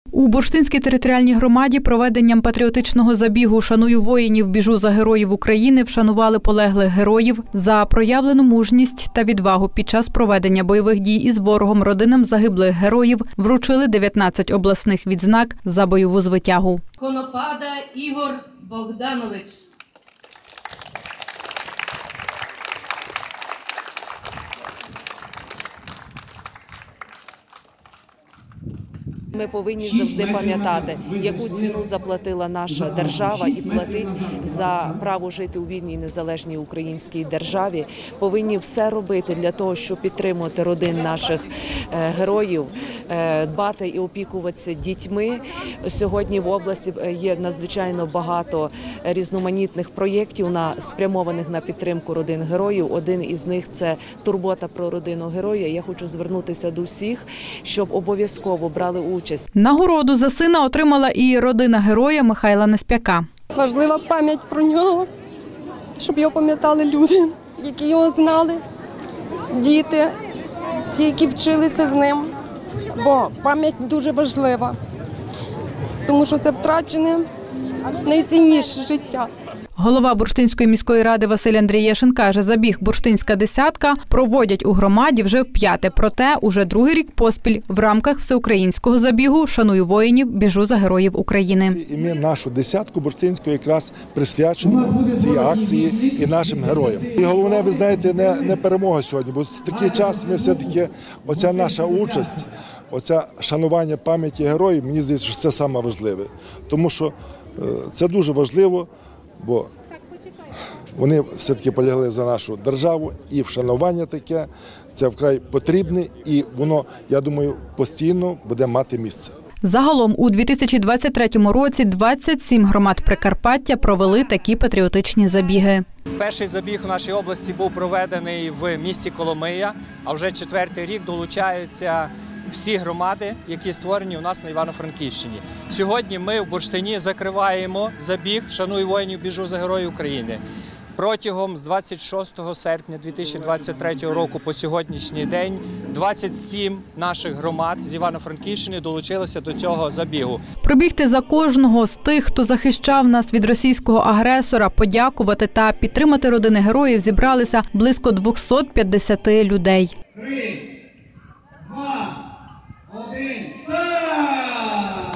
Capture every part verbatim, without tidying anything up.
У Бурштинській територіальній громаді проведенням патріотичного забігу «Шаную воїнів, біжу за героїв України» вшанували полеглих героїв за проявлену мужність та відвагу під час проведення бойових дій із ворогом. Родинам загиблих героїв вручили дев'ятнадцять обласних відзнак за бойову звитягу. Конопада Ігор Богданович. Ми повинні завжди пам'ятати, яку ціну заплатила наша держава і платить за право жити у вільній незалежній українській державі. Повинні все робити для того, щоб підтримувати родин наших героїв, дбати і опікуватися дітьми. Сьогодні в області є надзвичайно багато різноманітних проєктів, спрямованих на підтримку родин героїв. Один із них – це турбота про родину героя. Я хочу звернутися до всіх, щоб обов'язково брали участь. Нагороду за сина отримала і родина героя Михайла Неспяка. Важлива пам'ять про нього, щоб його пам'ятали люди, які його знали, діти, всі, які вчилися з ним. Бо пам'ять дуже важлива, тому що це втрачене найцінніше життя. Голова Бурштинської міської ради Василь Андрієшин каже, забіг «Бурштинська десятка» проводять у громаді вже вп'яте. Проте уже другий рік поспіль в рамках всеукраїнського забігу «Шаную воїнів, біжу за героїв України». І ми нашу десятку бурштинську якраз присвячуємо цій акції і нашим героям. І головне, ви знаєте, не, не перемога сьогодні, бо в такий час ми все-таки, оця наша участь, оце шанування пам'яті героїв, мені здається, що це саме важливе. Тому що це дуже важливо, бо вони все-таки полягли за нашу державу, і вшанування таке, це вкрай потрібне, і воно, я думаю, постійно буде мати місце. Загалом у дві тисячі двадцять третьому році двадцять сім громад Прикарпаття провели такі патріотичні забіги. Перший забіг у нашій області був проведений в місті Коломия, а вже четвертий рік долучаються всі громади, які створені у нас на Івано-Франківщині. Сьогодні ми в Бурштині закриваємо забіг «Шаную воїнів, біжу за героїв України». Протягом з двадцять шостого серпня дві тисячі двадцять третього року по сьогоднішній день двадцять сім наших громад з Івано-Франківщини долучилися до цього забігу. Пробігти за кожного з тих, хто захищав нас від російського агресора, подякувати та підтримати родини героїв зібралися близько двохсот п'ятдесяти людей. Три, два, один, старт!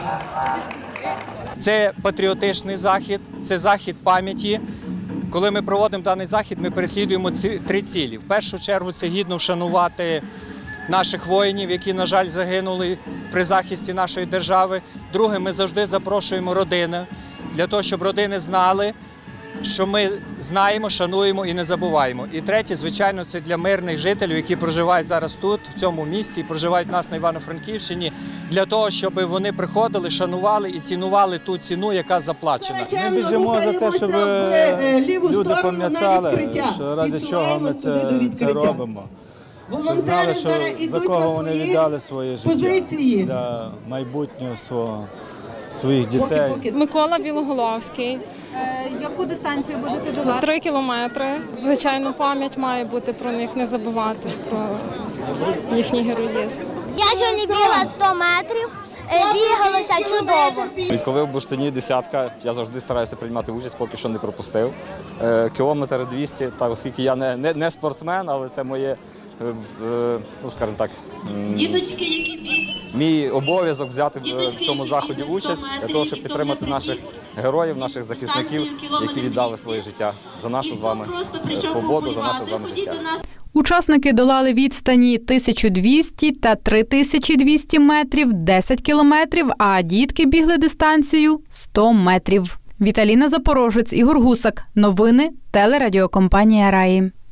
Це патріотичний захід, це захід пам'яті. Коли ми проводимо даний захід, ми переслідуємо три цілі. В першу чергу це гідно вшанувати наших воїнів, які, на жаль, загинули при захисті нашої держави. Друге, ми завжди запрошуємо родини, для того, щоб родини знали, що ми знаємо, шануємо і не забуваємо. І третє, звичайно, це для мирних жителів, які проживають зараз тут, в цьому місті, проживають у нас на Івано-Франківщині, для того, щоб вони приходили, шанували і цінували ту ціну, яка заплачена. Ми біжимо за те, щоб люди пам'ятали, що ради чого ми це, це робимо. Щоб знали, що за кого вони віддали своє життя для майбутнього свого, своїх дітей. Микола Білоголовський. Яку дистанцію будете долати? Три кілометри. Звичайно, пам'ять має бути про них, не забувати про їхній героїзм. Я сьогодні бігала сто метрів, бігалося чудово. Відколи в Бурштині десятка, я завжди стараюся приймати участь, поки що не пропустив. Кілометр двісті, так, оскільки я не, не, не спортсмен, але це моє, ну, скажімо так, Діточки, які мій обов'язок взяти в цьому заході участь, для того, щоб підтримати наших героїв, наших захисників, які віддали своє життя за нашу з вами свободу, за наше з вами життя. Учасники долали відстані тисячу двісті та три тисячі двісті метрів, десять кілометрів, а дітки бігли дистанцію сто метрів. Віталіна Запорожець, Ігор Гусак. Новини телерадіокомпанія «Раї».